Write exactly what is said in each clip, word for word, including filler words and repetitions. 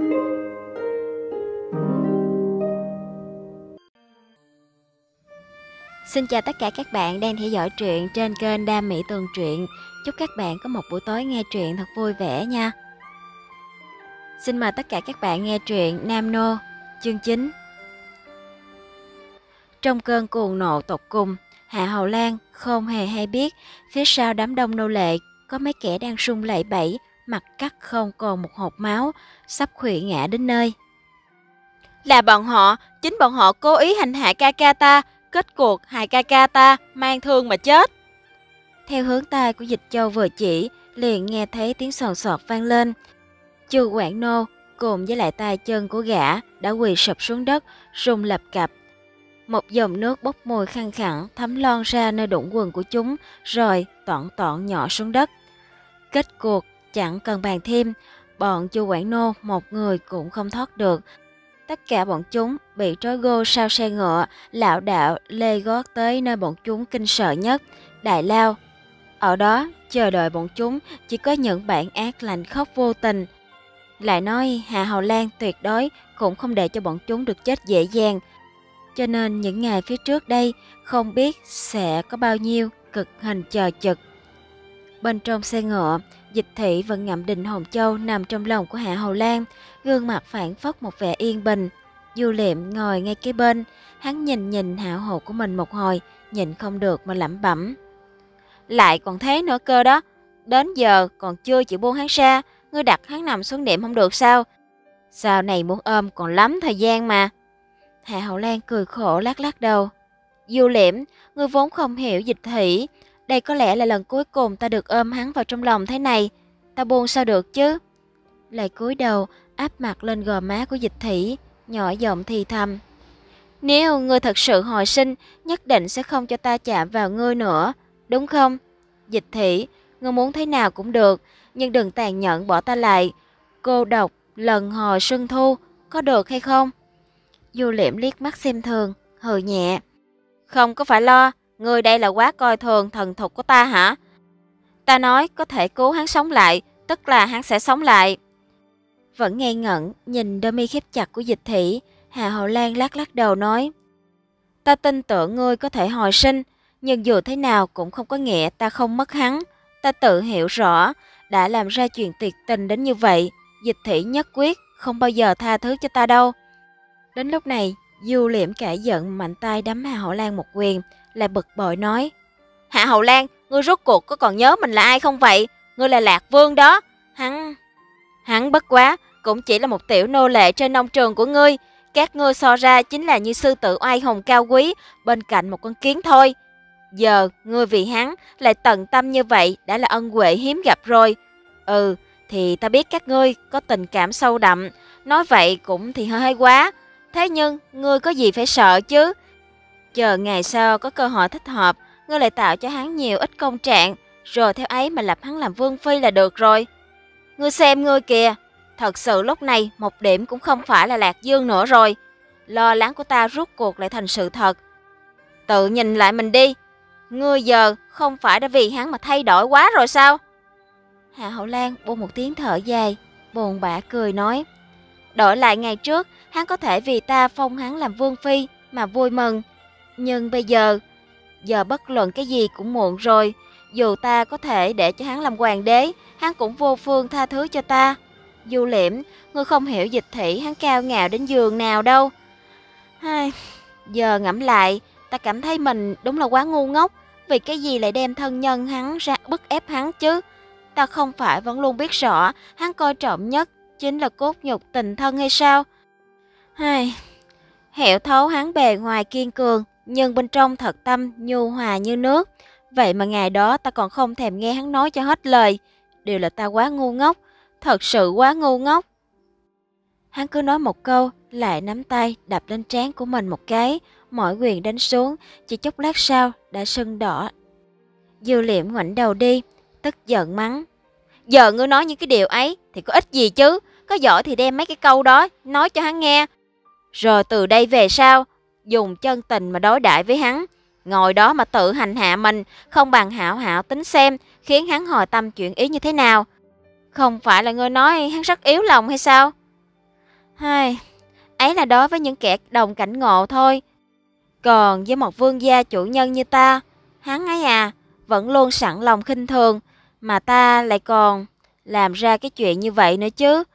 Xin chào tất cả các bạn đang theo dõi truyện trên kênh Đam Mỹ Tường Truyện. Chúc các bạn có một buổi tối nghe truyện thật vui vẻ nha. Xin mời tất cả các bạn nghe truyện Nam Nô, chương chín. Trong cơn cuồng nộ tột cùng, Hạ Hầu Lan không hề hay biết phía sau đám đông nô lệ có mấy kẻ đang run lẩy bẩy, mặt cắt không còn một hột máu, sắp khuỵu ngã đến nơi. Là bọn họ, chính bọn họ cố ý hành hạ ca ca ta, kết cuộc hai ca ca ta mang thương mà chết. Theo hướng tay của Dịch Châu vừa chỉ, liền nghe thấy tiếng sòn sọt vang lên. Chu Quảng Nô cùng với lại tay chân của gã đã quỳ sụp xuống đất, run lập cập. Một dòng nước bốc mùi khăng khẳng thấm lon ra nơi đũng quần của chúng, rồi toọn toọn nhỏ xuống đất. Kết cuộc chẳng cần bàn thêm, bọn Chu Quảng Nô một người cũng không thoát được. Tất cả bọn chúng bị trói gô sau xe ngựa, lảo đảo lê gót tới nơi bọn chúng kinh sợ nhất, Đại Lao. Ở đó chờ đợi bọn chúng chỉ có những bản ác lạnh khóc vô tình. Lại nói Hạ Hầu Lan tuyệt đối cũng không để cho bọn chúng được chết dễ dàng. Cho nên những ngày phía trước đây không biết sẽ có bao nhiêu cực hình chờ chực. Bên trong xe ngựa, Dịch Thị vẫn ngậm Định Hồn Châu nằm trong lòng của Hạ Hầu Lan, gương mặt phản phất một vẻ yên bình. Du Liệm ngồi ngay kế bên, hắn nhìn nhìn hảo hầu của mình một hồi, nhìn không được mà lẩm bẩm. Lại còn thế nữa cơ đó, đến giờ còn chưa chịu buông hắn ra, ngươi đặt hắn nằm xuống đệm không được sao? Sau này muốn ôm còn lắm thời gian mà. Hạ Hầu Lan cười khổ lắc lắc đầu. Du Liệm, ngươi vốn không hiểu Dịch Thị, đây có lẽ là lần cuối cùng ta được ôm hắn vào trong lòng thế này, ta buông sao được chứ? Lại cúi đầu áp mặt lên gò má của Dịch Thị, nhỏ giọng thì thầm. Nếu ngươi thật sự hồi sinh, nhất định sẽ không cho ta chạm vào ngươi nữa, đúng không? Dịch Thị, ngươi muốn thế nào cũng được, nhưng đừng tàn nhẫn bỏ ta lại. Cô độc, lần hồi xuân thu, có được hay không? Du Liệm liếc mắt xem thường, hừ nhẹ. Không có phải lo, ngươi đây là quá coi thường thần thục của ta hả? Ta nói có thể cứu hắn sống lại, tức là hắn sẽ sống lại. Vẫn ngây ngẩn nhìn đôi mi khép chặt của Dịch Thị, Hạ Hầu Lan lắc lắc đầu nói. Ta tin tưởng ngươi có thể hồi sinh, nhưng dù thế nào cũng không có nghĩa ta không mất hắn. Ta tự hiểu rõ, đã làm ra chuyện tuyệt tình đến như vậy, Dịch Thị nhất quyết không bao giờ tha thứ cho ta đâu. Đến lúc này, Du Liệm cả giận mạnh tay đấm Hạ Hầu Lan một quyền, lại bực bội nói. Hạ Hầu Lan, ngươi rốt cuộc có còn nhớ mình là ai không vậy? Ngươi là Lạc Vương đó. Hắn... Hắn bất quá, cũng chỉ là một tiểu nô lệ trên nông trường của ngươi. Các ngươi so ra chính là như sư tử oai hùng cao quý, bên cạnh một con kiến thôi. Giờ, ngươi vì hắn lại tận tâm như vậy đã là ân huệ hiếm gặp rồi. Ừ, thì ta biết các ngươi có tình cảm sâu đậm, nói vậy cũng thì hơi hơi quá. Thế nhưng, ngươi có gì phải sợ chứ? Chờ ngày sau có cơ hội thích hợp, ngươi lại tạo cho hắn nhiều ít công trạng, rồi theo ấy mà lập hắn làm vương phi là được rồi. Ngươi xem ngươi kìa, thật sự lúc này một điểm cũng không phải là Lạc Dương nữa rồi. Lo lắng của ta rút cuộc lại thành sự thật. Tự nhìn lại mình đi, ngươi giờ không phải đã vì hắn mà thay đổi quá rồi sao? Hạ Hầu Lan buông một tiếng thở dài, buồn bã cười nói. Đổi lại ngày trước, hắn có thể vì ta phong hắn làm vương phi mà vui mừng. Nhưng bây giờ, giờ bất luận cái gì cũng muộn rồi. Dù ta có thể để cho hắn làm hoàng đế, hắn cũng vô phương tha thứ cho ta. Du Liệm, ngươi không hiểu Dịch Thị hắn cao ngạo đến giường nào đâu. Ai, giờ ngẫm lại, ta cảm thấy mình đúng là quá ngu ngốc. Vì cái gì lại đem thân nhân hắn ra bức ép hắn chứ? Ta không phải vẫn luôn biết rõ hắn coi trọng nhất chính là cốt nhục tình thân hay sao? Ai, hiểu thấu hắn bề ngoài kiên cường, nhưng bên trong thật tâm nhu hòa như nước. Vậy mà ngày đó ta còn không thèm nghe hắn nói cho hết lời. Đều là ta quá ngu ngốc, thật sự quá ngu ngốc. Hắn cứ nói một câu, lại nắm tay đập lên trán của mình một cái, mỗi quyền đánh xuống, chỉ chốc lát sau đã sưng đỏ. Du Liệm ngoảnh đầu đi, tức giận mắng. Giờ ngươi nói những cái điều ấy thì có ích gì chứ? Có giỏi thì đem mấy cái câu đó nói cho hắn nghe. Rồi từ đây về sau, dùng chân tình mà đối đãi với hắn. Ngồi đó mà tự hành hạ mình, không bằng hảo hảo tính xem, khiến hắn hồi tâm chuyển ý như thế nào. Không phải là ngươi nói hắn rất yếu lòng hay sao? Hai, ấy là đối với những kẻ đồng cảnh ngộ thôi. Còn với một vương gia chủ nhân như ta, hắn ấy à, vẫn luôn sẵn lòng khinh thường, mà ta lại còn làm ra cái chuyện như vậy nữa chứ.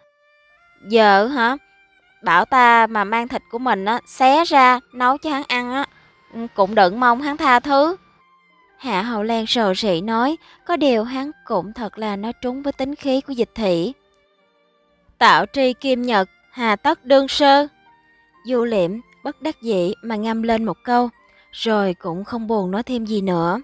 Giờ hả, bảo ta mà mang thịt của mình á, xé ra, nấu cho hắn ăn á, cũng đừng mong hắn tha thứ. Hạ Hậu Lan sầu rĩ nói, có điều hắn cũng thật là nói trúng với tính khí của Dịch Thủy. Tạo tri kim nhật, hà tất đương sơ. Du Liễm bất đắc dĩ mà ngâm lên một câu, rồi cũng không buồn nói thêm gì nữa.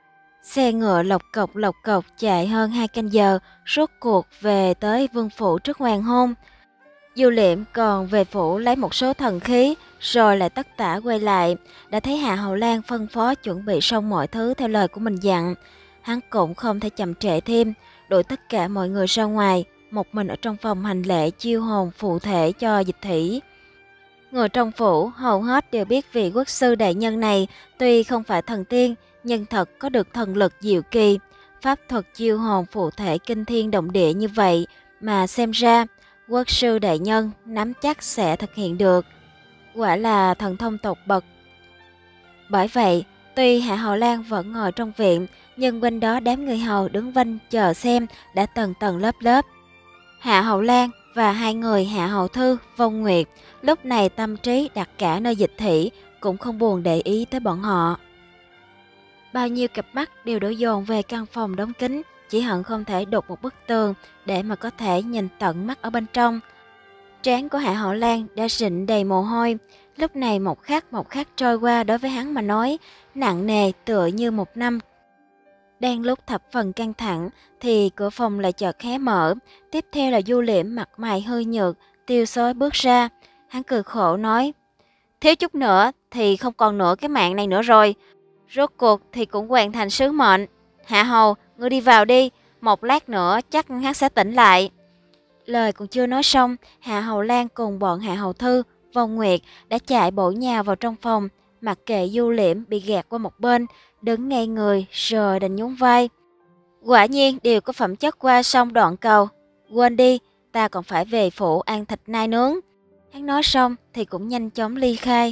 Xe ngựa lộc cộc lộc cộc chạy hơn hai canh giờ, rốt cuộc về tới vương phủ trước hoàng hôn. Du Liễm còn về phủ lấy một số thần khí, rồi lại tất tả quay lại, đã thấy Hạ Hậu Lan phân phó chuẩn bị xong mọi thứ theo lời của mình dặn. Hắn cũng không thể chậm trễ thêm, đuổi tất cả mọi người ra ngoài, một mình ở trong phòng hành lễ chiêu hồn phụ thể cho Dịch Thủy. Người trong phủ hầu hết đều biết vị quốc sư đại nhân này tuy không phải thần tiên, nhưng thật có được thần lực diệu kỳ, pháp thuật chiêu hồn phụ thể kinh thiên động địa như vậy, mà xem ra quốc sư đại nhân nắm chắc sẽ thực hiện được. Quả là thần thông tột bậc. Bởi vậy, tuy Hạ Hậu Lan vẫn ngồi trong viện, nhưng quanh đó đám người hầu đứng vanh chờ xem đã tầng tầng lớp lớp. Hạ Hậu Lan và hai người Hạ Hậu Thư, Vong Nguyệt lúc này tâm trí đặt cả nơi Dịch Thủy, cũng không buồn để ý tới bọn họ. Bao nhiêu cặp mắt đều đổ dồn về căn phòng đóng kín, chỉ hận không thể đục một bức tường để mà có thể nhìn tận mắt ở bên trong. Trán của Hạ Hậu Lan đã rịn đầy mồ hôi, lúc này một khắc một khắc trôi qua đối với hắn mà nói, nặng nề tựa như một năm. Đang lúc thập phần căng thẳng thì cửa phòng lại chợt hé mở, tiếp theo là Du Liễm mặt mày hơi nhợt, tiêu sói bước ra. Hắn cười khổ nói, thiếu chút nữa thì không còn nửa cái mạng này nữa rồi, rốt cuộc thì cũng hoàn thành sứ mệnh. Hạ Hầu, ngươi đi vào đi, một lát nữa chắc hắn sẽ tỉnh lại. Lời còn chưa nói xong, Hạ Hậu Lan cùng bọn Hạ Hậu Thư, Vong Nguyệt đã chạy bổ nhào vào trong phòng, mặc kệ Du Liễm bị gạt qua một bên, đứng ngay người rồi đành nhún vai. Quả nhiên đều có phẩm chất qua sông đoạn cầu. Quên đi, ta còn phải về phủ ăn thịt nai nướng. Hắn nói xong thì cũng nhanh chóng ly khai.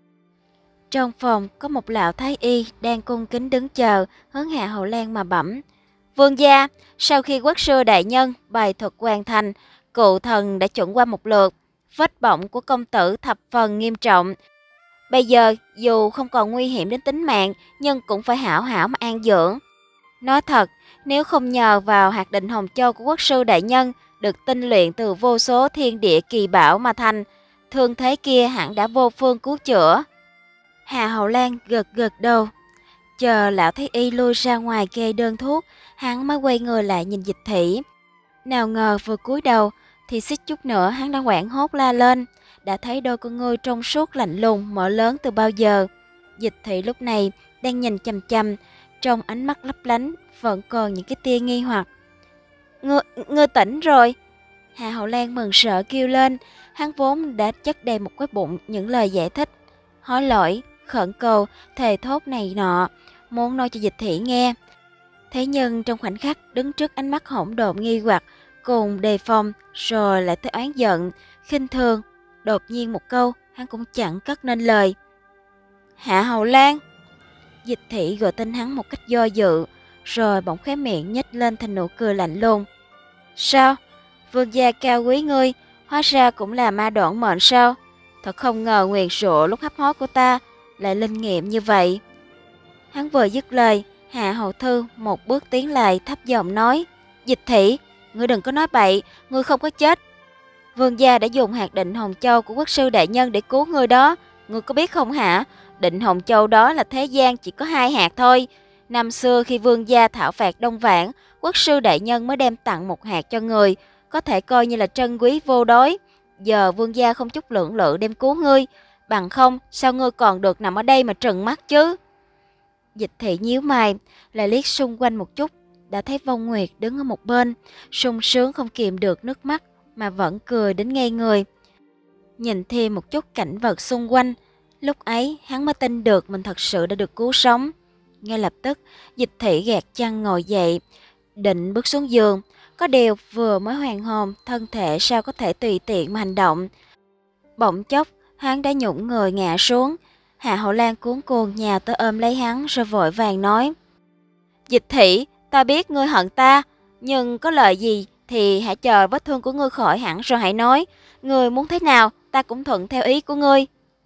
Trong phòng có một lão thái y đang cung kính đứng chờ, hướng Hạ Hậu Lan mà bẩm. Vương gia, sau khi quốc sư đại nhân bài thuật hoàn thành, cụ thần đã chuẩn qua một lượt. Vết bỏng của công tử thập phần nghiêm trọng. Bây giờ dù không còn nguy hiểm đến tính mạng, nhưng cũng phải hảo hảo mà an dưỡng. Nói thật, nếu không nhờ vào hạt định Hồng Châu của quốc sư đại nhân, được tinh luyện từ vô số thiên địa kỳ bảo mà thành, thương thế kia hẳn đã vô phương cứu chữa. Hạ Hậu Lan gật gật đầu. Chờ lão thái y lui ra ngoài kê đơn thuốc, hắn mới quay người lại nhìn Dịch Thủy. Nào ngờ vừa cúi đầu thì xích chút nữa hắn đã hoảng hốt la lên, đã thấy đôi con ngươi trong suốt lạnh lùng mở lớn từ bao giờ. Dịch Thủy lúc này đang nhìn chằm chằm, trong ánh mắt lấp lánh vẫn còn những cái tia nghi hoặc. Ngươi, ngươi tỉnh rồi. Hạ Hậu Lan mừng sợ kêu lên, hắn vốn đã chất đầy một cái bụng những lời giải thích, hối lỗi, khẩn cầu, thề thốt này nọ, muốn nói cho Dịch Thủy nghe. Thế nhưng trong khoảnh khắc đứng trước ánh mắt hỗn độn nghi hoặc cùng đề phòng, rồi lại tới oán giận, khinh thường, đột nhiên một câu hắn cũng chẳng cất nên lời. Hạ Hậu Lan. Dịch Thủy gọi tên hắn một cách do dự, rồi bỗng khóe miệng nhếch lên thành nụ cười lạnh lùng. Sao? Vương gia cao quý ngươi, hóa ra cũng là ma đoạn mệnh sao? Thật không ngờ nguyền rủa lúc hấp hối của ta lại linh nghiệm như vậy. Hắn vừa dứt lời, Hạ Hậu Thư một bước tiến lại thấp giọng nói, Dịch Thủy, ngươi đừng có nói bậy, ngươi không có chết. Vương gia đã dùng hạt định Hồng Châu của quốc sư đại nhân để cứu ngươi đó, ngươi có biết không hả? Định Hồng Châu đó là thế gian chỉ có hai hạt thôi. Năm xưa khi vương gia thảo phạt Đông Vãn, quốc sư đại nhân mới đem tặng một hạt cho người, có thể coi như là trân quý vô đối. Giờ vương gia không chút lưỡng lự đem cứu ngươi, bằng không sao ngươi còn được nằm ở đây mà trừng mắt chứ? Dịch Thị nhíu mày, lại liếc xung quanh một chút, đã thấy Vong Nguyệt đứng ở một bên, sung sướng không kìm được nước mắt mà vẫn cười đến ngây người. Nhìn thêm một chút cảnh vật xung quanh, lúc ấy hắn mới tin được mình thật sự đã được cứu sống. Ngay lập tức, Dịch Thị gạt chăn ngồi dậy, định bước xuống giường, Có điều vừa mới hoàn hồn, thân thể sao có thể tùy tiện mà hành động. Bỗng chốc, hắn đã nhũng người ngã xuống. Hạ Hậu Lan cuống cuồng nhào tới ôm lấy hắn rồi vội vàng nói: Dịch Thủy, ta biết ngươi hận ta, nhưng có lời gì thì hãy chờ vết thương của ngươi khỏi hẳn rồi hãy nói. Ngươi muốn thế nào, ta cũng thuận theo ý của ngươi.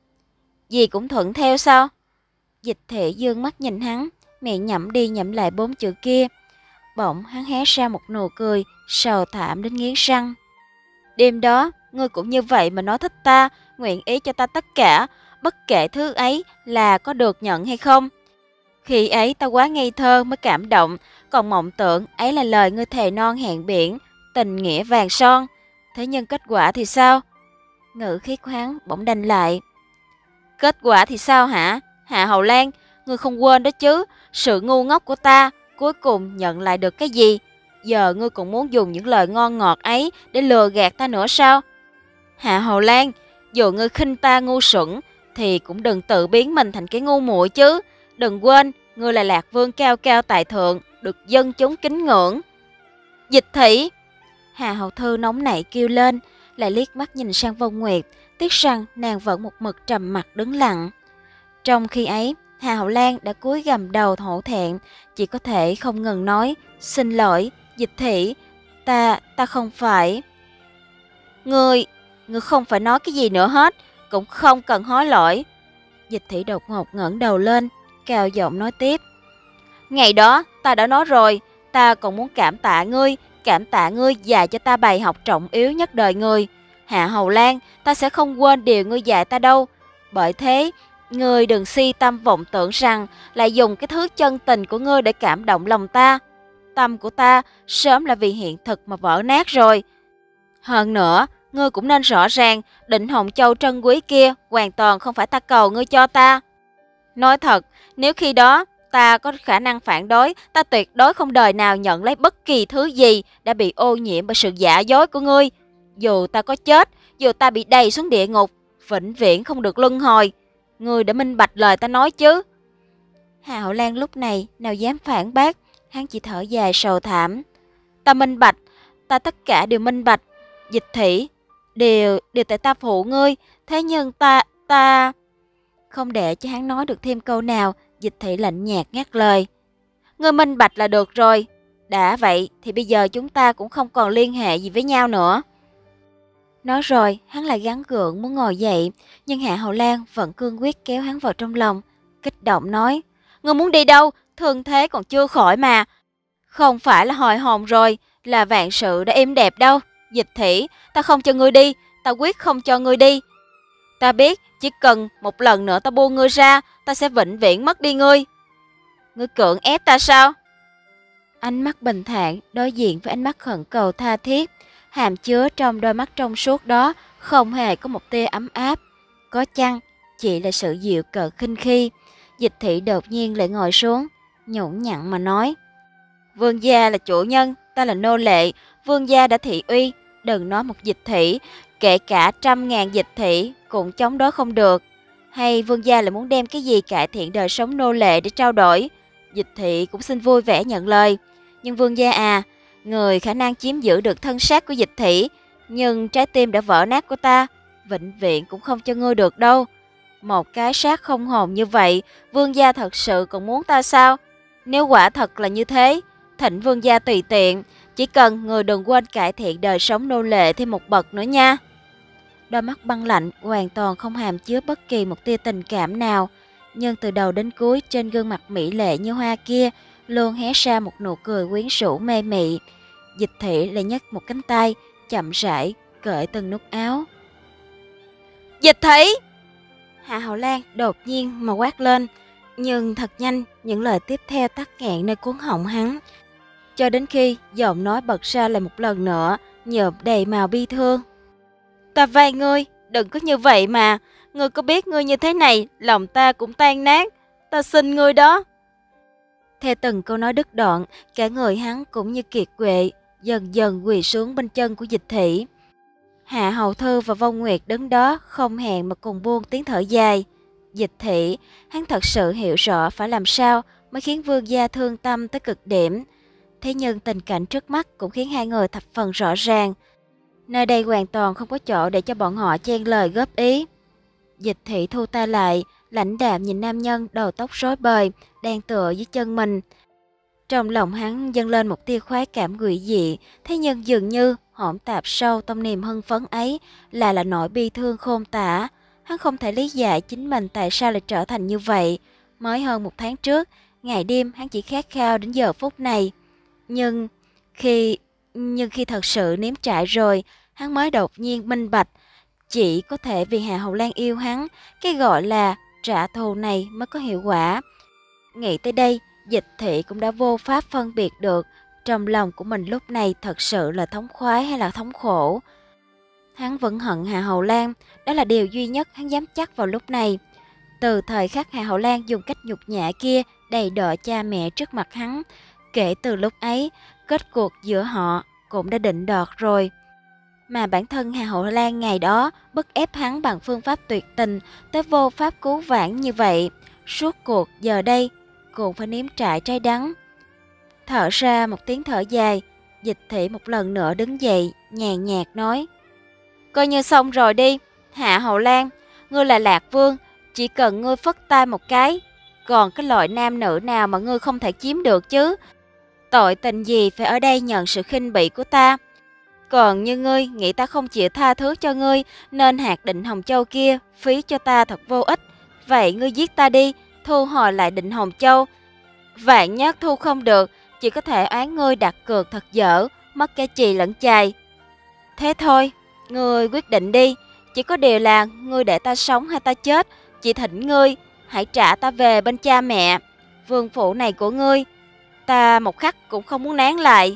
Gì cũng thuận theo sao? Dịch Thủy dương mắt nhìn hắn, miệng nhẩm đi nhẩm lại bốn chữ kia. Bỗng hắn hé ra một nụ cười, sầu thảm đến nghiến răng. Đêm đó, ngươi cũng như vậy mà nói thích ta, nguyện ý cho ta tất cả, bất kể thứ ấy là có được nhận hay không. Khi ấy ta quá ngây thơ mới cảm động, còn mộng tưởng ấy là lời ngươi thề non hẹn biển, tình nghĩa vàng son. Thế nhưng kết quả thì sao? Ngữ khí của hắn bỗng đanh lại. Kết quả thì sao hả? Hạ Hậu Lan, ngươi không quên đó chứ, sự ngu ngốc của ta cuối cùng nhận lại được cái gì? Giờ ngươi cũng muốn dùng những lời ngon ngọt ấy để lừa gạt ta nữa sao? Hạ Hậu Lan, dù ngươi khinh ta ngu xuẩn thì cũng đừng tự biến mình thành cái ngu muội chứ. Đừng quên, ngươi là Lạc Vương cao cao tại thượng, được dân chúng kính ngưỡng. Dịch Thủy! Hạ Hậu Thư nóng nảy kêu lên, lại liếc mắt nhìn sang Vong Nguyệt, tiếc rằng nàng vẫn một mực trầm mặc đứng lặng. Trong khi ấy, Hạ Hậu Lan đã cúi gằm đầu hổ thẹn, chỉ có thể không ngừng nói: Xin lỗi, Dịch Thủy, ta, ta không phải. Ngươi, ngươi không phải nói cái gì nữa hết, cũng không cần hối lỗi. Dịch Thủy đột ngột ngẩng đầu lên, cao giọng nói tiếp: Ngày đó ta đã nói rồi, ta còn muốn cảm tạ ngươi, cảm tạ ngươi dạy cho ta bài học trọng yếu nhất đời người. Hạ Hậu Lan, ta sẽ không quên điều ngươi dạy ta đâu. Bởi thế, ngươi đừng si tâm vọng tưởng rằng lại dùng cái thứ chân tình của ngươi để cảm động lòng ta. Tâm của ta sớm là vì hiện thực mà vỡ nát rồi. Hơn nữa, ngươi cũng nên rõ ràng, Định Hồng Châu trân quý kia hoàn toàn không phải ta cầu ngươi cho ta. Nói thật, nếu khi đó ta có khả năng phản đối, ta tuyệt đối không đời nào nhận lấy bất kỳ thứ gì đã bị ô nhiễm bởi sự giả dối của ngươi. Dù ta có chết, dù ta bị đày xuống địa ngục, vĩnh viễn không được luân hồi. Ngươi đã minh bạch lời ta nói chứ? Hạ Hậu Lan lúc này nào dám phản bác, hắn chỉ thở dài sầu thảm. Ta minh bạch, ta tất cả đều minh bạch. Dịch Thủy, đều, đều tại ta phụ ngươi, thế nhưng ta, ta... Không để cho hắn nói được thêm câu nào, Dịch Thủy lạnh nhạt ngắt lời. Ngươi minh bạch là được rồi. Đã vậy thì bây giờ chúng ta cũng không còn liên hệ gì với nhau nữa. Nói rồi, hắn lại gắng gượng muốn ngồi dậy, nhưng Hạ Hậu Lan vẫn cương quyết kéo hắn vào trong lòng, kích động nói: Ngươi muốn đi đâu? Thương thế còn chưa khỏi mà. Không phải là hồi hồn rồi, là vạn sự đã êm đẹp đâu. Dịch Thủy, ta không cho ngươi đi, ta quyết không cho ngươi đi. Ta biết, chỉ cần một lần nữa ta buông ngươi ra, ta sẽ vĩnh viễn mất đi ngươi. Ngươi cưỡng ép ta sao? Ánh mắt bình thản đối diện với ánh mắt khẩn cầu tha thiết, hàm chứa trong đôi mắt trong suốt đó không hề có một tia ấm áp. Có chăng chỉ là sự dịu cợt khinh khi. Dịch Thủy đột nhiên lại ngồi xuống, nhũn nhặn mà nói: Vương gia là chủ nhân, ta là nô lệ. Vương gia đã thị uy, đừng nói một Dịch Thủy, kể cả trăm ngàn Dịch Thủy cũng chống đối không được. Hay vương gia lại muốn đem cái gì cải thiện đời sống nô lệ để trao đổi? Dịch Thủy cũng xin vui vẻ nhận lời. Nhưng vương gia à, người khả năng chiếm giữ được thân xác của Dịch Thủy, nhưng trái tim đã vỡ nát của ta, vĩnh viễn cũng không cho ngươi được đâu. Một cái xác không hồn như vậy, vương gia thật sự còn muốn ta sao? Nếu quả thật là như thế, thỉnh vương gia tùy tiện, chỉ cần người đừng quên cải thiện đời sống nô lệ thêm một bậc nữa nha. Đôi mắt băng lạnh hoàn toàn không hàm chứa bất kỳ một tia tình cảm nào, nhưng từ đầu đến cuối trên gương mặt mỹ lệ như hoa kia luôn hé ra một nụ cười quyến rũ mê mị. Dịch Thủy lại nhấc một cánh tay, chậm rãi cởi từng nút áo. Dịch Thủy! Hạ Hậu Lan đột nhiên mà quát lên, nhưng thật nhanh những lời tiếp theo tắc nghẹn nơi cuống họng hắn, cho đến khi giọng nói bật ra lại một lần nữa, nhợt đầy màu bi thương. Ta vay ngươi, đừng có như vậy mà. Ngươi có biết ngươi như thế này, lòng ta cũng tan nát. Ta xin ngươi đó. Theo từng câu nói đứt đoạn, cả người hắn cũng như kiệt quệ, dần dần quỳ xuống bên chân của Dịch Thủy. Hạ Hầu Thư và Vong Nguyệt đứng đó không hẹn mà cùng buông tiếng thở dài. Dịch Thủy, hắn thật sự hiểu rõ phải làm sao mới khiến vương gia thương tâm tới cực điểm. Thế nhưng tình cảnh trước mắt cũng khiến hai người thập phần rõ ràng. Nơi đây hoàn toàn không có chỗ để cho bọn họ chen lời góp ý. Dịch Thị thu tay lại, lãnh đạm nhìn nam nhân đầu tóc rối bời, đang tựa dưới chân mình. Trong lòng hắn dâng lên một tia khoái cảm quỷ dị, thế nhưng dường như hõm tạp sâu trong niềm hưng phấn ấy là là nỗi bi thương khôn tả. Hắn không thể lý giải chính mình tại sao lại trở thành như vậy. Mới hơn một tháng trước, ngày đêm hắn chỉ khát khao đến giờ phút này. Nhưng khi nhưng khi thật sự nếm trải rồi, hắn mới đột nhiên minh bạch, chỉ có thể vì Hạ Hầu Lan yêu hắn, cái gọi là trả thù này mới có hiệu quả. Nghĩ tới đây, Dịch Thị cũng đã vô pháp phân biệt được trong lòng của mình lúc này thật sự là thống khoái hay là thống khổ. Hắn vẫn hận Hạ Hầu Lan, đó là điều duy nhất hắn dám chắc vào lúc này. Từ thời khắc Hạ Hầu Lan dùng cách nhục nhã kia đầy đọa cha mẹ trước mặt hắn, kể từ lúc ấy, kết cuộc giữa họ cũng đã định đoạt rồi. Mà bản thân Hạ Hầu Lan ngày đó bức ép hắn bằng phương pháp tuyệt tình tới vô pháp cứu vãn như vậy, suốt cuộc giờ đây cũng phải nếm trải trái đắng. Thở ra một tiếng thở dài, Dịch Thị một lần nữa đứng dậy, nhàn nhạt nói: "Coi như xong rồi đi, Hạ Hầu Lan, ngươi là Lạc Vương, chỉ cần ngươi phất tay một cái, còn cái loại nam nữ nào mà ngươi không thể chiếm được chứ? Tội tình gì phải ở đây nhận sự khinh bỉ của ta? Còn như ngươi nghĩ ta không chịu tha thứ cho ngươi, nên hạt Định Hồng Châu kia phí cho ta thật vô ích. Vậy ngươi giết ta đi, thu hồi lại Định Hồng Châu. Vạn nhất thu không được, chỉ có thể oán ngươi đặt cược thật dở, mất cả chì lẫn chài. Thế thôi, ngươi quyết định đi, chỉ có điều là ngươi để ta sống hay ta chết, chỉ thỉnh ngươi hãy trả ta về bên cha mẹ. Vương phủ này của ngươi, ta một khắc cũng không muốn nán lại."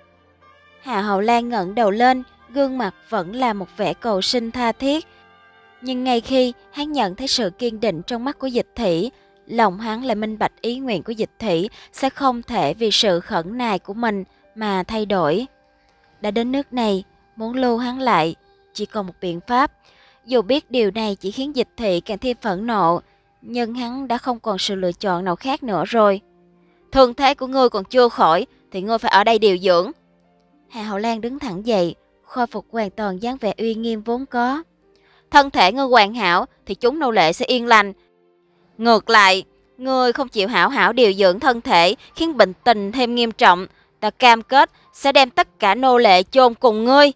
Hạ Hầu Lan ngẩng đầu lên, gương mặt vẫn là một vẻ cầu xin tha thiết. Nhưng ngay khi hắn nhận thấy sự kiên định trong mắt của Dịch Thị, lòng hắn lại minh bạch ý nguyện của Dịch Thị sẽ không thể vì sự khẩn nài của mình mà thay đổi. Đã đến nước này, muốn lưu hắn lại, chỉ còn một biện pháp. Dù biết điều này chỉ khiến Dịch Thị càng thêm phẫn nộ, nhưng hắn đã không còn sự lựa chọn nào khác nữa rồi. "Thương thế của ngươi còn chưa khỏi, thì ngươi phải ở đây điều dưỡng." Hạ Hầu Lan đứng thẳng dậy, khôi phục hoàn toàn dáng vẻ uy nghiêm vốn có. "Thân thể ngươi hoàn hảo thì chúng nô lệ sẽ yên lành. Ngược lại, ngươi không chịu hảo hảo điều dưỡng thân thể, khiến bệnh tình thêm nghiêm trọng, ta cam kết sẽ đem tất cả nô lệ chôn cùng ngươi."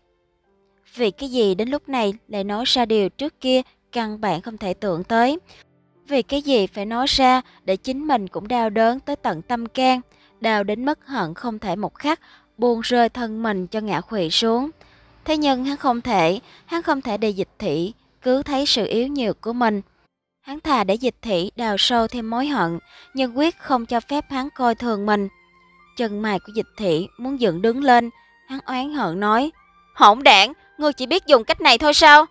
Vì cái gì đến lúc này lại nói ra điều trước kia căn bản không thể tưởng tới? Vì cái gì phải nói ra để chính mình cũng đau đớn tới tận tâm can, đau đến mức hận không thể một khắc buông rơi thân mình cho ngã khuỵu xuống. Thế nhưng hắn không thể, hắn không thể để Dịch Thị cứ thấy sự yếu nhược của mình. Hắn thà để Dịch Thị đào sâu thêm mối hận, nhưng quyết không cho phép hắn coi thường mình. Chân mày của Dịch Thị muốn dựng đứng lên, hắn oán hận nói: "Hỗn đản, ngươi chỉ biết dùng cách này thôi sao?"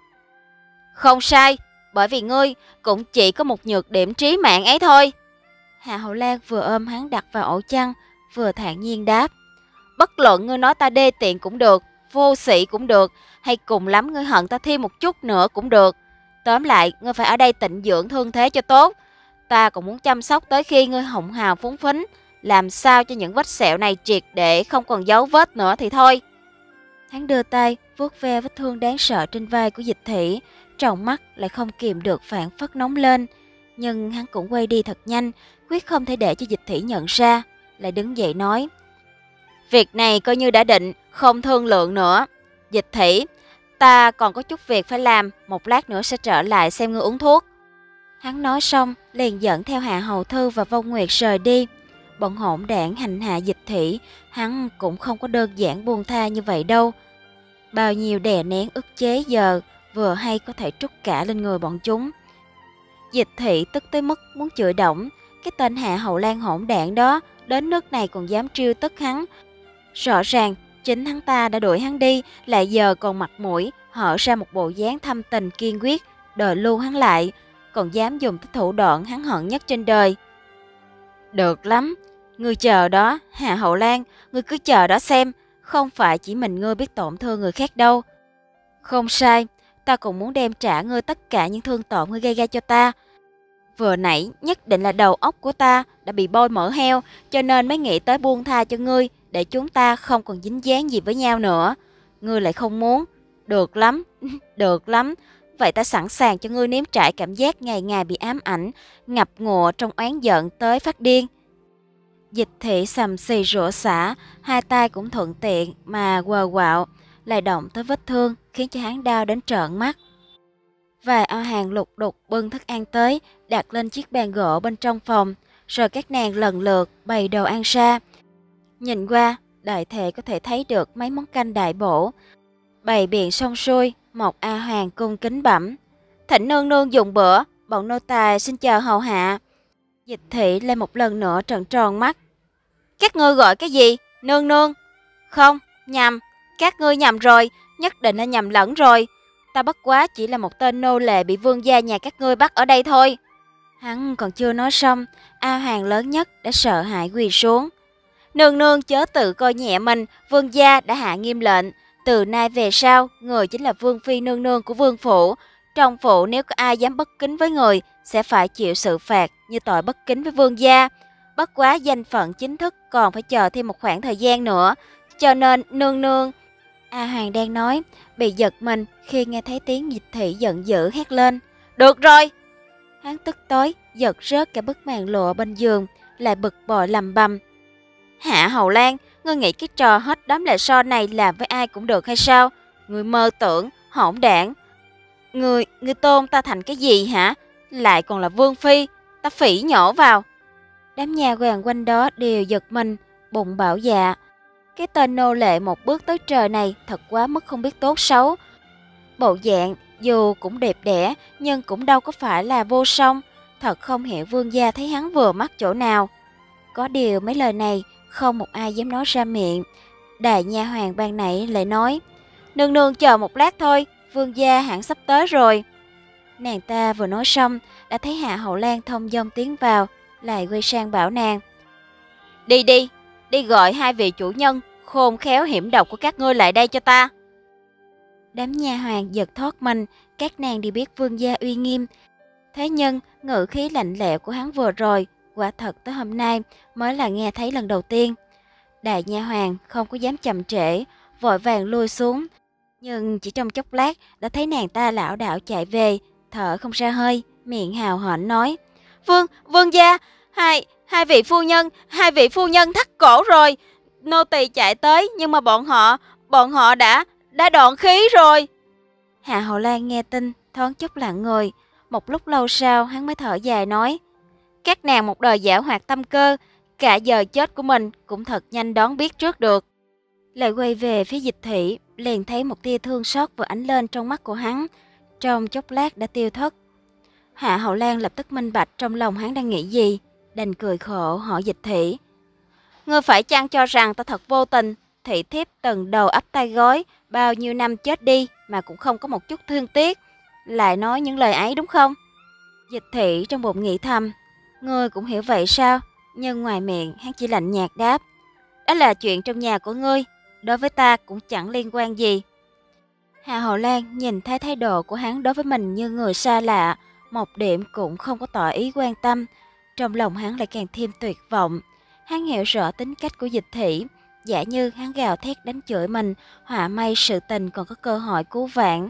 "Không sai, bởi vì ngươi cũng chỉ có một nhược điểm trí mạng ấy thôi." Hạ Hầu Lan vừa ôm hắn đặt vào ổ chăn, vừa thản nhiên đáp: "Bất luận ngươi nói ta đê tiện cũng được, vô sĩ cũng được, hay cùng lắm ngươi hận ta thêm một chút nữa cũng được. Tóm lại, ngươi phải ở đây tịnh dưỡng thương thế cho tốt. Ta cũng muốn chăm sóc tới khi ngươi hồng hào phúng phính, làm sao cho những vết sẹo này triệt để không còn dấu vết nữa thì thôi." Hắn đưa tay vuốt ve vết thương đáng sợ trên vai của Dịch Thị, trong mắt lại không kìm được phản phất nóng lên. Nhưng hắn cũng quay đi thật nhanh, quyết không thể để cho Dịch Thị nhận ra, lại đứng dậy nói: "Việc này coi như đã định, không thương lượng nữa. Dịch Thị, ta còn có chút việc phải làm, một lát nữa sẽ trở lại xem ngươi uống thuốc." Hắn nói xong, liền dẫn theo Hạ Hầu Thư và Vong Nguyệt rời đi. Bọn hỗn đản hành hạ Dịch Thị, hắn cũng không có đơn giản buông tha như vậy đâu. Bao nhiêu đè nén ức chế giờ, vừa hay có thể trút cả lên người bọn chúng. Dịch Thị tức tới mức muốn chửi đổng, cái tên Hạ Hầu Lan hỗn đản đó đến nước này còn dám trêu tức hắn. Rõ ràng chính hắn ta đã đuổi hắn đi, lại giờ còn mặt mũi hở ra một bộ dáng thâm tình kiên quyết đòi lưu hắn lại, còn dám dùng cái thủ đoạn hắn hận nhất trên đời. "Được lắm, ngươi chờ đó, Hạ Hầu Lan, ngươi cứ chờ đó xem, không phải chỉ mình ngươi biết tổn thương người khác đâu. Không sai, ta cũng muốn đem trả ngươi tất cả những thương tổn ngươi gây ra cho ta. Vừa nãy nhất định là đầu óc của ta đã bị bôi mỡ heo, cho nên mới nghĩ tới buông tha cho ngươi, để chúng ta không còn dính dáng gì với nhau nữa. Ngươi lại không muốn. Được lắm, được lắm. Vậy ta sẵn sàng cho ngươi nếm trải cảm giác ngày ngày bị ám ảnh, ngập ngụa trong oán giận tới phát điên. Dịch Thị sầm xì rửa xả, hai tay cũng thuận tiện mà quờ quạo, lại động tới vết thương khiến cho hắn đau đến trợn mắt. Vài ao hàng lục đục bưng thức ăn tới, đặt lên chiếc bàn gỗ bên trong phòng, rồi các nàng lần lượt bày đồ ăn ra. Nhìn qua, đại thể có thể thấy được mấy món canh đại bổ. Bày biện xong xuôi, một A Hoàng cung kính bẩm: "Thỉnh nương nương dùng bữa, bọn nô tài xin chờ hầu hạ." Dịch Thị lại một lần nữa trợn tròn mắt: "Các ngươi gọi cái gì? Nương nương?" "Không, nhầm, các ngươi nhầm rồi, nhất định là nhầm lẫn rồi. Ta bất quá chỉ là một tên nô lệ bị vương gia nhà các ngươi bắt ở đây thôi." Hắn còn chưa nói xong, A Hoàng lớn nhất đã sợ hãi quỳ xuống: "Nương nương chớ tự coi nhẹ mình, vương gia đã hạ nghiêm lệnh. Từ nay về sau, người chính là vương phi nương nương của vương phủ. Trong phủ nếu có ai dám bất kính với người, sẽ phải chịu sự phạt như tội bất kính với vương gia. Bất quá danh phận chính thức còn phải chờ thêm một khoảng thời gian nữa. Cho nên, nương nương..." A Hoàng đang nói, bị giật mình khi nghe thấy tiếng Dịch Thị giận dữ hét lên: "Được rồi!" Hắn tức tối, giật rớt cả bức màn lụa bên giường, lại bực bội lầm bầm: "Hạ Hầu Lan, ngươi nghĩ cái trò hết đám lệ so này làm với ai cũng được hay sao? Ngươi mơ tưởng, hỗn đản. Ngươi, ngươi tôn ta thành cái gì hả? Lại còn là vương phi, ta phỉ nhổ vào." Đám nhà hoàng quanh đó đều giật mình, bụng bảo dạ. Cái tên nô lệ một bước tới trời này thật quá mức không biết tốt xấu. Bộ dạng dù cũng đẹp đẽ nhưng cũng đâu có phải là vô song. Thật không hiểu vương gia thấy hắn vừa mắt chỗ nào. Có điều mấy lời này không một ai dám nói ra miệng. Đại nha hoàng ban nãy lại nói: "Nương nương chờ một lát thôi, vương gia hẳn sắp tới rồi." Nàng ta vừa nói xong đã thấy Hạ Hậu Lan thông dong tiến vào, lại quay sang bảo nàng: "Đi đi, đi gọi hai vị chủ nhân khôn khéo hiểm độc của các ngươi lại đây cho ta." Đám nha hoàng giật thoát mình, các nàng đều biết vương gia uy nghiêm. Thế nhưng ngữ khí lạnh lẽo của hắn vừa rồi, quả thật tới hôm nay mới là nghe thấy lần đầu tiên. Đại nha hoàng không có dám chậm trễ, vội vàng lui xuống. Nhưng chỉ trong chốc lát đã thấy nàng ta lảo đảo chạy về, thở không ra hơi, miệng hào hển nói: "Vương, vương gia, hai, hai vị phu nhân, hai vị phu nhân thắt cổ rồi. Nô tỳ chạy tới nhưng mà bọn họ, bọn họ đã, đã đoạn khí rồi." Hạ Hậu Lan nghe tin, thoáng chốc lặng người. Một lúc lâu sau hắn mới thở dài nói: "Các nàng một đời giảo hoạt tâm cơ, cả giờ chết của mình cũng thật nhanh đoán biết trước được." Lại quay về phía Dịch Thị, liền thấy một tia thương xót vừa ánh lên trong mắt của hắn, trong chốc lát đã tiêu thất. Hạ Hậu Lan lập tức minh bạch trong lòng hắn đang nghĩ gì, đành cười khổ hỏi Dịch Thị: "Ngươi phải chăng cho rằng ta thật vô tình, thị thiếp từng đầu ấp tay gói, bao nhiêu năm chết đi mà cũng không có một chút thương tiếc, lại nói những lời ấy đúng không?" Dịch Thị trong bụng nghĩ thầm: "Ngươi cũng hiểu vậy sao?" Nhưng ngoài miệng hắn chỉ lạnh nhạt đáp: "Đó là chuyện trong nhà của ngươi, đối với ta cũng chẳng liên quan gì." Hạ Hậu Lan nhìn thấy thái độ của hắn đối với mình như người xa lạ, một điểm cũng không có tỏ ý quan tâm. Trong lòng hắn lại càng thêm tuyệt vọng. Hắn hiểu rõ tính cách của Dịch Thị, giả như hắn gào thét đánh chửi mình, họa may sự tình còn có cơ hội cứu vãn.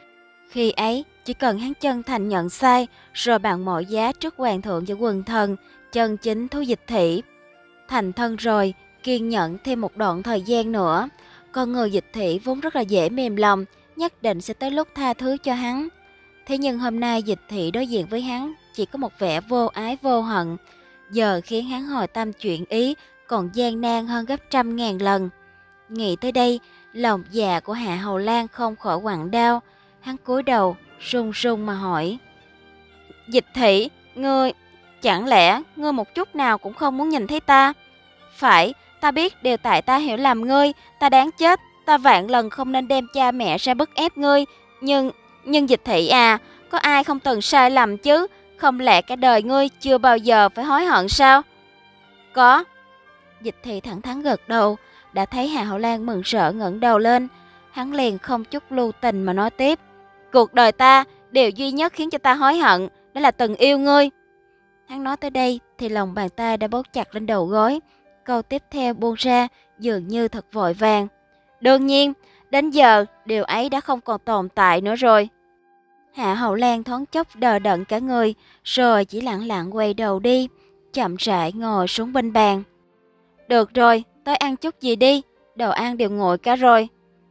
Khi ấy, chỉ cần hắn chân thành nhận sai, rồi bằng mọi giá trước hoàng thượng và quần thần, chân chính thú Dịch Thị. Thành thân rồi, kiên nhẫn thêm một đoạn thời gian nữa. Con người Dịch Thị vốn rất là dễ mềm lòng, nhất định sẽ tới lúc tha thứ cho hắn. Thế nhưng hôm nay Dịch Thị đối diện với hắn chỉ có một vẻ vô ái vô hận, giờ khiến hắn hồi tâm chuyển ý còn gian nan hơn gấp trăm ngàn lần. Nghĩ tới đây, lòng dạ của Hạ Hậu Lan không khỏi quặn đau. Hắn cúi đầu, run run mà hỏi: "Dịch Thị, ngươi, chẳng lẽ ngươi một chút nào cũng không muốn nhìn thấy ta?" "Phải, ta biết đều tại ta hiểu lầm ngươi, ta đáng chết, ta vạn lần không nên đem cha mẹ ra bức ép ngươi. Nhưng, nhưng Dịch Thị à, có ai không từng sai lầm chứ? Không lẽ cả đời ngươi chưa bao giờ phải hối hận sao?" "Có." Dịch Thị thẳng thắn gật đầu. Đã thấy Hạ Hậu Lan mừng rỡ ngẩng đầu lên, hắn liền không chút lưu tình mà nói tiếp: "Cuộc đời ta, điều duy nhất khiến cho ta hối hận, đó là từng yêu ngươi." Hắn nói tới đây thì lòng bàn tay đã bấu chặt lên đầu gối. câu tiếp theo buông ra dường như thật vội vàng. Đương nhiên, đến giờ điều ấy đã không còn tồn tại nữa rồi. Hạ Hậu Lan thoáng chốc đờ đẫn cả người, rồi chỉ lặng lặng quay đầu đi, chậm rãi ngồi xuống bên bàn. Được rồi, tới ăn chút gì đi, đồ ăn đều nguội cả rồi.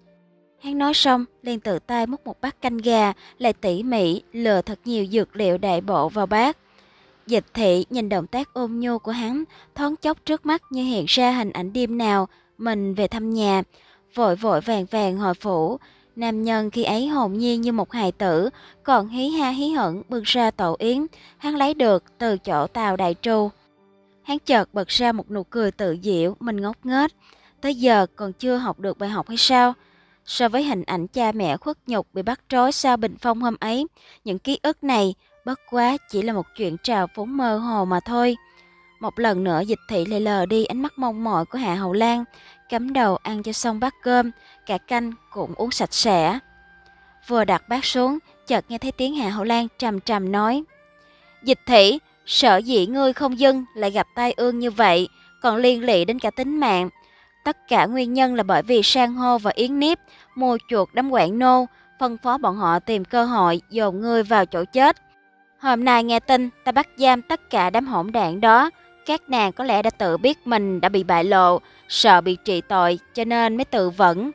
Hắn nói xong, liền tự tay múc một bát canh gà, lại tỉ mỉ lừa thật nhiều dược liệu đại bộ vào bát. Dịch Thị nhìn động tác ôn nhu của hắn, thoáng chốc trước mắt như hiện ra hình ảnh đêm nào mình về thăm nhà, vội vội vàng vàng hồi phủ. Nam nhân khi ấy hồn nhiên như một hài tử, còn hí ha hí hửng bưng ra tổ yến, hắn lấy được từ chỗ Tào Đại Tru. Hắn chợt bật ra một nụ cười tự giễu, mình ngốc nghếch, tới giờ còn chưa học được bài học hay sao? So với hình ảnh cha mẹ khuất nhục bị bắt trói sau bình phong hôm ấy, những ký ức này bất quá chỉ là một chuyện trào phúng mơ hồ mà thôi. Một lần nữa Dịch Thị lại lờ đi ánh mắt mong mỏi của Hạ Hậu Lan, cắm đầu ăn cho xong bát cơm, cả canh cũng uống sạch sẽ. Vừa đặt bát xuống, chợt nghe thấy tiếng Hạ Hậu Lan trầm trầm nói: Dịch Thị, sợ dĩ ngươi không dưng lại gặp tai ương như vậy, còn liên lụy đến cả tính mạng. Tất cả nguyên nhân là bởi vì Sang Hô và Yến Niếp mua chuộc đám quản nô, phân phó bọn họ tìm cơ hội dồn ngươi vào chỗ chết. Hôm nay nghe tin ta bắt giam tất cả đám hỗn đảng đó, các nàng có lẽ đã tự biết mình đã bị bại lộ, sợ bị trị tội cho nên mới tự vẫn.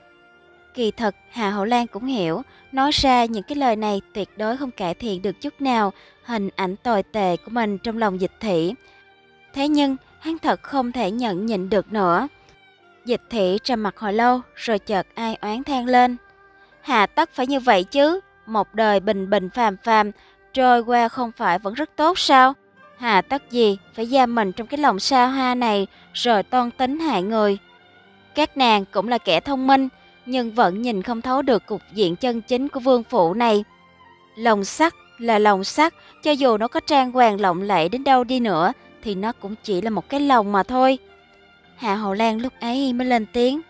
Kỳ thật Hạ Hậu Lan cũng hiểu, nói ra những cái lời này tuyệt đối không cải thiện được chút nào hình ảnh tồi tệ của mình trong lòng Dịch Thị. Thế nhưng hắn thật không thể nhận nhịn được nữa. Dịch Thị trầm mặc hồi lâu rồi chợt ai oán than lên: Hà tất phải như vậy chứ, một đời bình bình phàm phàm trôi qua không phải vẫn rất tốt sao? Hà tất gì phải giam mình trong cái lòng sa hoa này rồi toan tính hại người? Các nàng cũng là kẻ thông minh, nhưng vẫn nhìn không thấu được cục diện chân chính của vương phủ này. Lòng sắt là lòng sắt, cho dù nó có trang hoàng lộng lẫy đến đâu đi nữa thì nó cũng chỉ là một cái lòng mà thôi. Hạ Hậu Lan lúc ấy mới lên tiếng: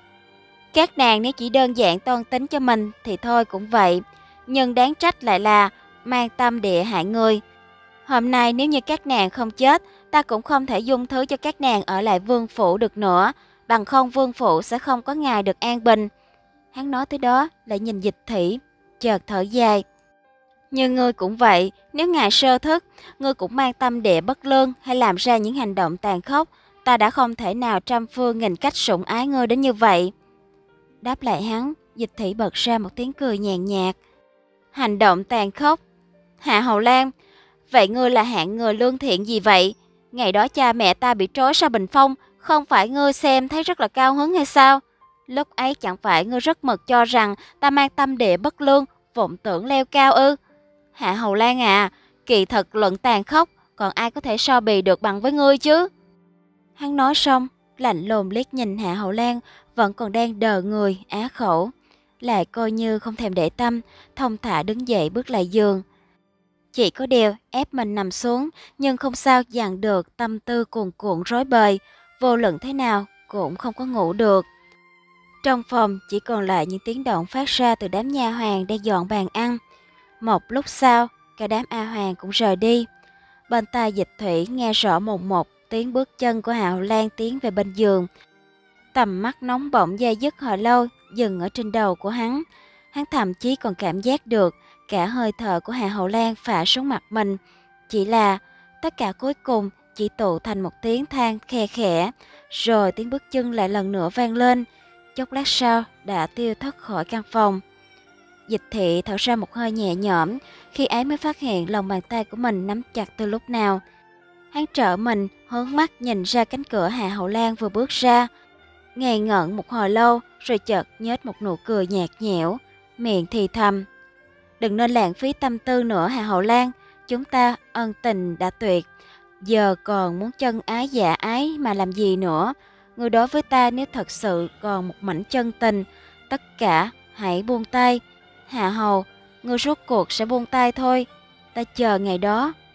Các nàng nếu chỉ đơn giản toan tính cho mình thì thôi cũng vậy, nhưng đáng trách lại là mang tâm địa hại người. Hôm nay nếu như các nàng không chết, ta cũng không thể dung thứ cho các nàng ở lại vương phủ được nữa, bằng không vương phủ sẽ không có ngày được an bình. Hắn nói tới đó lại nhìn Dịch Thị, chợt thở dài. Nhưng ngươi cũng vậy, nếu ngài sơ thức, ngươi cũng mang tâm địa bất lương hay làm ra những hành động tàn khốc, ta đã không thể nào trăm phương nghìn cách sủng ái ngươi đến như vậy. Đáp lại hắn, Dịch Thị bật ra một tiếng cười nhàn nhạt. Hành động tàn khốc? Hạ Hậu Lan, vậy ngươi là hạng người lương thiện gì vậy? Ngày đó cha mẹ ta bị trói sau bình phong, không phải ngươi xem thấy rất là cao hứng hay sao? Lúc ấy chẳng phải ngươi rất mực cho rằng ta mang tâm địa bất lương, vọng tưởng leo cao ư? Hạ Hậu Lan à, kỳ thật luận tàn khốc, còn ai có thể so bì được bằng với ngươi chứ? Hắn nói xong, lạnh lùng liếc nhìn Hạ Hậu Lan vẫn còn đang đờ người, á khẩu, lại coi như không thèm để tâm, thong thả đứng dậy bước lại giường. Chỉ có điều ép mình nằm xuống, nhưng không sao dằn được tâm tư cuồn cuộn rối bời, vô luận thế nào cũng không có ngủ được. Trong phòng chỉ còn lại những tiếng động phát ra từ đám nha hoàn đang dọn bàn ăn. Một lúc sau, cả đám A Hoàng cũng rời đi. Bên tai Dịch Thủy nghe rõ mồn một tiếng bước chân của Hạ Hậu Lan tiến về bên giường. Tầm mắt nóng bỏng dây dứt hồi lâu dừng ở trên đầu của hắn. Hắn thậm chí còn cảm giác được cả hơi thở của Hạ Hậu Lan phả xuống mặt mình. Chỉ là tất cả cuối cùng chỉ tụ thành một tiếng than khe khẽ, rồi tiếng bước chân lại lần nữa vang lên. Chốc lát sau đã tiêu thất khỏi căn phòng. Dịch Thị thở ra một hơi nhẹ nhõm, khi ấy mới phát hiện lòng bàn tay của mình nắm chặt từ lúc nào. Hắn trở mình hướng mắt nhìn ra cánh cửa Hạ Hậu Lan vừa bước ra, ngây ngẩn một hồi lâu rồi chợt nhếch một nụ cười nhạt nhẽo, miệng thì thầm: Đừng nên lãng phí tâm tư nữa Hạ Hậu Lan, chúng ta ân tình đã tuyệt, giờ còn muốn chân ái dạ ái mà làm gì nữa? Người đối với ta nếu thật sự còn một mảnh chân tình, tất cả hãy buông tay. Hạ Hầu, ngươi rốt cuộc sẽ buông tay thôi, ta chờ ngày đó.